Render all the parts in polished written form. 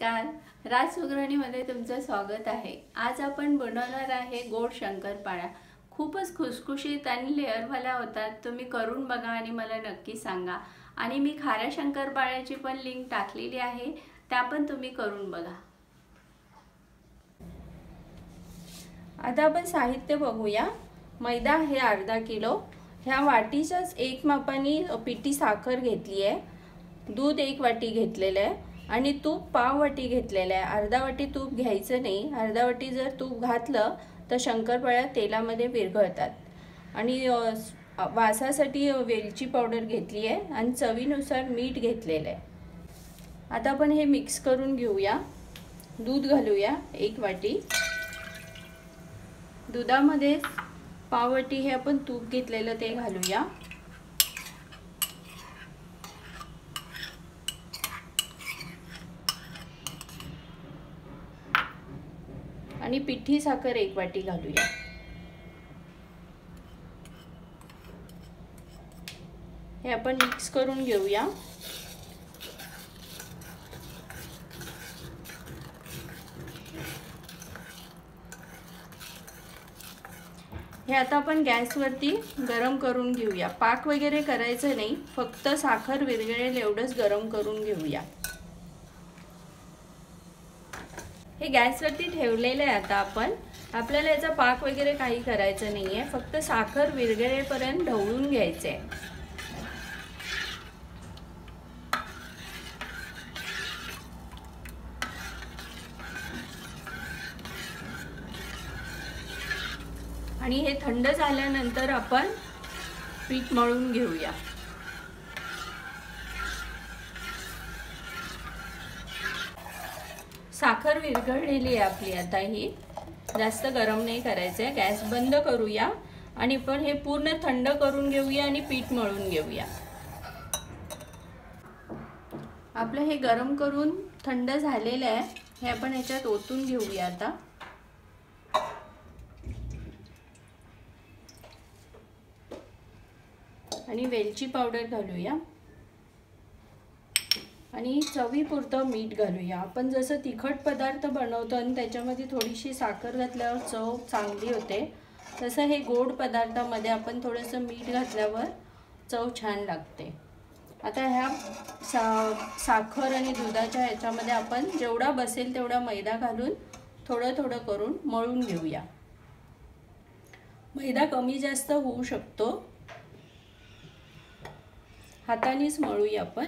नमस्कार, राज सुगरणीमध्ये तुमचं स्वागत आहे। आज आपण बनवणार आहे गोड शंकरपाळ्या। खूपच खुसखुशीत आणि लेअरवाल्या होतात। तुम्ही करून बघा आणि मला नक्की सांगा। आणि मी खाऱ्या शंकरपाळ्याची पण लिंक टाकलेली आहे, त्या पण तुम्ही करून बघा। आता आपण साहित्य बघूया। मैदा आहे अर्धा किलो, ह्या वाटीच्याच एक मापाने पिठी साखर घेतली आहे, दूध एक वाटी घेतलेलं आहे आणि तूप पाव वाटी घेतलेलं आहे। अर्धा वाटी तूप घ्यायचं नाही, अर्धा वाटी जर तूप घातलं तर शंकरपाळ्या तेलामध्ये विरघळतात। आणि वासासाठी वेलची पावडर घेतली आहे आणि चवीनुसार मीठ घेतलेलं आहे। आता आपण हे मिक्स करून घेऊया। दूध घालूया एक वाटी, दुधामध्ये पाव वाटी हे आपण तूप घेतलेलं ते घालूया। आणि पिठी साखर एक वाटी घालूया। हे आपण मिक्स करून घेऊया। हे आता आपण गॅसवरती गरम करून घेऊया। पाक वगैरे करायचं नाही, फक्त साखर विरघळेल एवढंच गरम करून घेऊया। हे गॅसवरती ठेवलेले आहे। आता आपल्याला याचा पाक वगैरे काही करायचं नाहीये, फक्त साखर विरघळेपर्यंत ढवळून घ्यायचे। आणि हे थंड झाल्यानंतर आपण पीठ मळून घेऊया। साखर विरघळलेली आहे आपली। आता ही जास्त गरम नाही करायचं आहे, गॅस बंद करूया आणि पण हे पूर्ण थंड करून घेऊया आणि पीठ मळून घेऊया। आपलं हे गरम करून थंड झालेलं आहे, हे आपण ह्याच्यात ओतून घेऊया। आता आणि वेलची पावडर घालूया आणि चवीपुरतं मीठ घालूया। आपण जसं तिखट पदार्थ बनवतो आणि त्याच्यामध्ये थोडीशी साखर घातल्यावर चव चांगली होते, तसं हे गोड पदार्थामध्ये आपण थोडंसं मीठ घातल्यावर चव छान लागते। आता ह्या साखर आणि दुधाच्या ह्याच्यामध्ये आपण जेवढा बसेल तेवढा मैदा घालून थोडं थोडं करून मळून घेऊया। मैदा कमी जास्त होऊ शकतो, हातानेच मळूया आपण।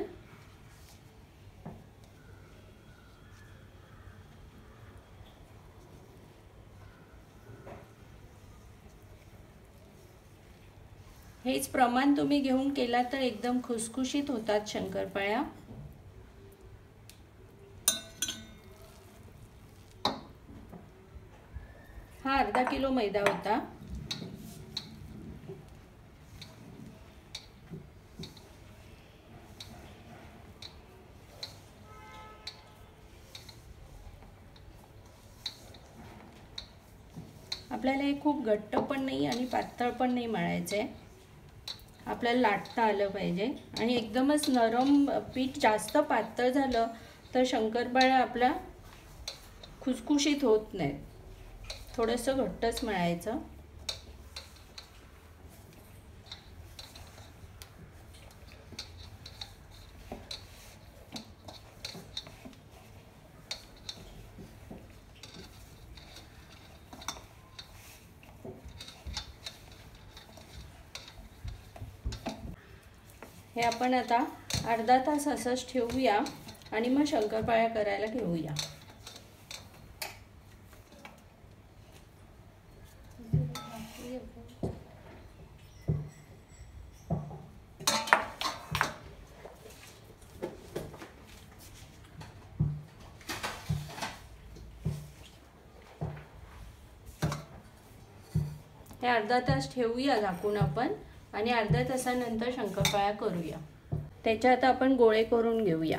हेच प्रमाण तुम्ही घेऊन केला तर एकदम खुसखुशीत होतात शंकरपाळ्या। हा अर्धा किलो मैदा होता। आपल्याला हे खूप घट्ट पण नाही आणि पातळ पण नाही मळायचे, आपल्याला लाटता आलं पाहिजे। आणि एकदमच नरम पीठ जास्त पातळ झालं तर शंकरपाळ्या आपल्या खुसखुशीत होत नाहीत, थोडंसं घट्टच मळायचं। हे आपण आता अर्धा तास असंच ठेवूया आणि मग शंकरपाळ्या करायला घेऊया। हे अर्धा तास ठेवूया झाकून आपण आणि अर्ध्या तासानंतर शंकरपाळ्या करूया। त्याच्यात आपण गोळे करून घेऊया।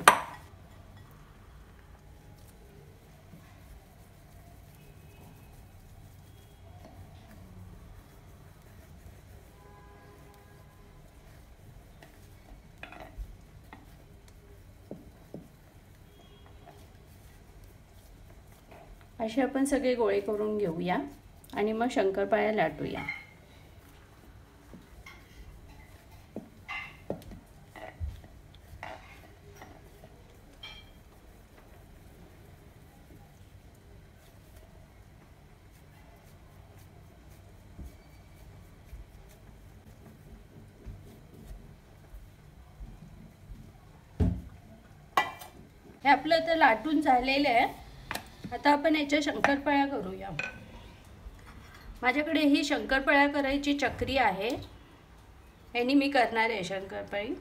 असे आपण सगळे गोळे करून घेऊया आणि मग शंकरपाळ्या लाटूया। हे आपलं तर लाटून झालेलं आहे। आता आपण याच्या शंकरपाळ्या करूया। माझ्याकडे ही शंकरपाळ्या करायची चक्री आहे, यानी मी करणार आहे शंकरपाळी।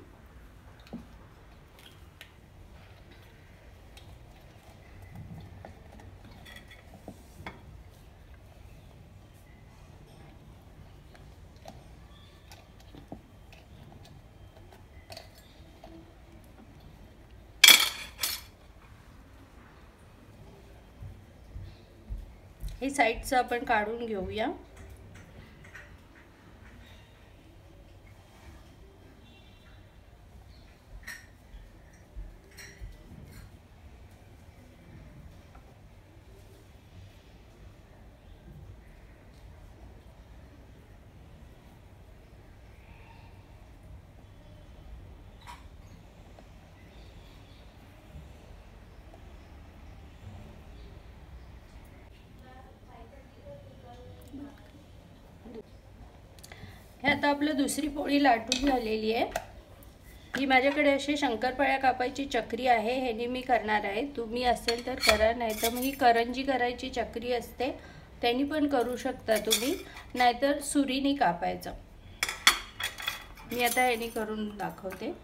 हे साइडचं आपण काढून घेऊया। हे आता आपलं दुसरी पोळी लाटून झालेली आहे। ही माझ्याकडे अशी शंकरपाळ्या कापायची चक्री आहे, ह्यानी मी करणार आहे। तुम्ही असेल तर करा, नाहीतर मग ही करंजी करायची चक्री असते त्यांनी पण करू शकता तुम्ही, नाहीतर सुरीने कापायचं। मी आता ह्यानी करून दाखवते।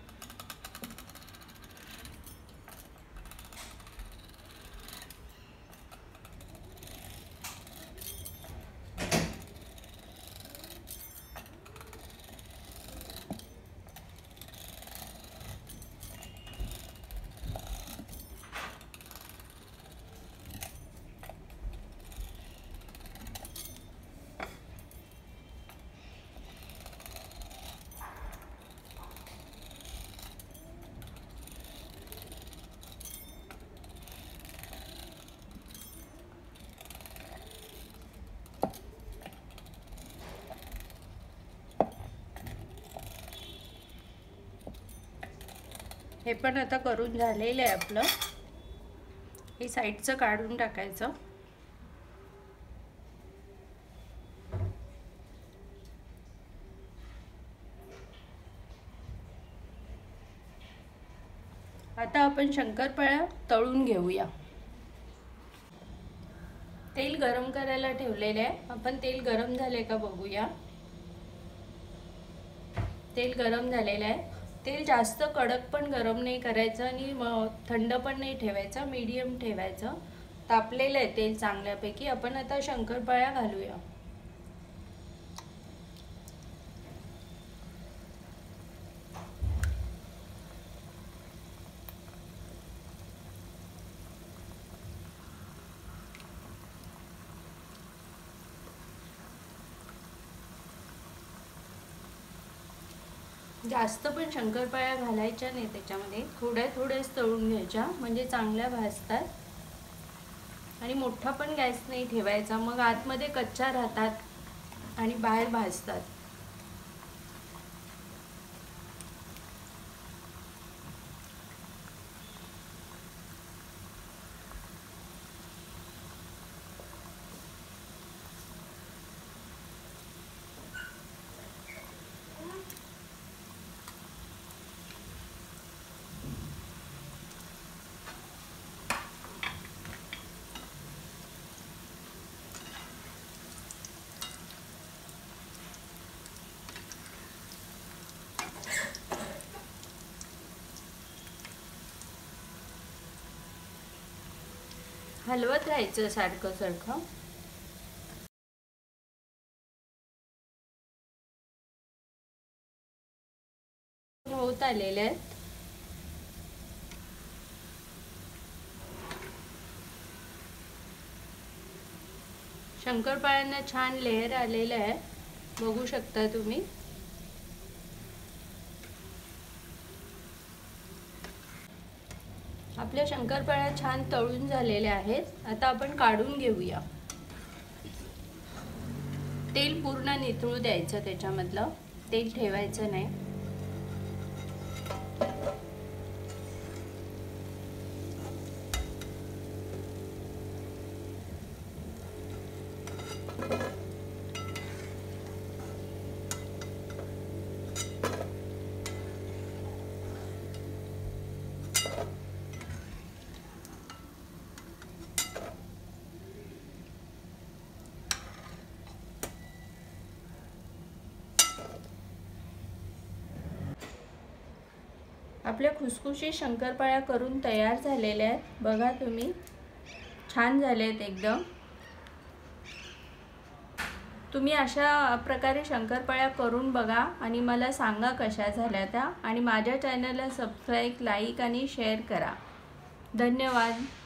हे पण आता करून झालेलं आहे आपलं। हे साइडचं काढून टाकायचं। आता आपण शंकरपाळ्या तळून घेऊया। तेल गरम करायला ठेवलेले आहे, आपण तेल गरम झाले का बघूया। तेल गरम झालेलं आहे। तेल जास्त कडक पण गरम नाही करायचं आणि थंड पण नाही ठेवायचं, मीडियम ठेवायचं। तापलेलं आहे तेल चांगल्यापैकी। आपण आता शंकरपाळ्या घालूया। जास्त पण शंकरपाळ्या घालायच्या नाही त्याच्यामध्ये, थोड्या थोड्याच तळून घ्यायच्या म्हणजे चांगल्या भाजतात। आणि मोठा पण गॅस नाही ठेवायचा, मग आतमध्ये कच्च्या राहतात आणि बाहेर भाजतात। हलवत राहायचं सारखं सारखं। होत आलेले आहेत। शंकरपाळ्यांना छान लेयर आलेलं आहे, बघू शकता तुम्ही। आपल्या शंकरपाळ्या छान तळून झालेल्या आहेत। आता आपण काढून घेऊया। तेल पूर्ण निथळू द्यायचं, त्याच्यामधलं तेल ठेवायचं नाही। आपल्या खुसखुशीत शंकरपाळ्या करून तयार झालेल्या आहेत। बघा तुम्ही, छान झाले आहेत एकदम। तुम्ही अशा प्रकारे शंकरपाळ्या करून बघा आणि मला सांगा कशा झाल्या त्या। आणि माझ्या चॅनलला सबस्क्राइब, लाईक आणि शेअर करा। धन्यवाद।